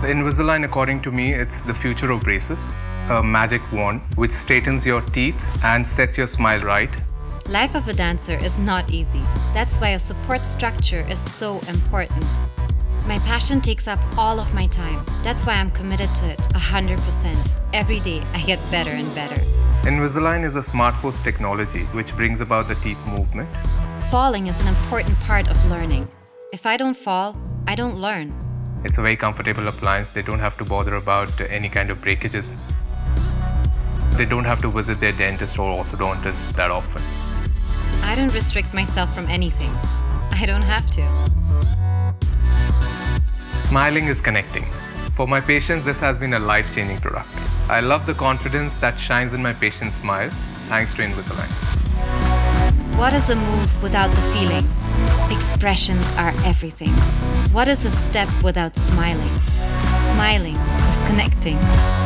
The Invisalign, according to me, it's the future of braces. A magic wand which straightens your teeth and sets your smile right. Life of a dancer is not easy. That's why a support structure is so important. My passion takes up all of my time. That's why I'm committed to it 100%. Every day, I get better and better. Invisalign is a SmartPose technology which brings about the teeth movement. Falling is an important part of learning. If I don't fall, I don't learn. It's a very comfortable appliance. They don't have to bother about any kind of breakages. They don't have to visit their dentist or orthodontist that often. I don't restrict myself from anything. I don't have to. Smiling is connecting. For my patients, this has been a life-changing product. I love the confidence that shines in my patient's smile thanks to Invisalign. What is a move without the feeling? Expressions are everything. What is a step without smiling? Smiling is connecting.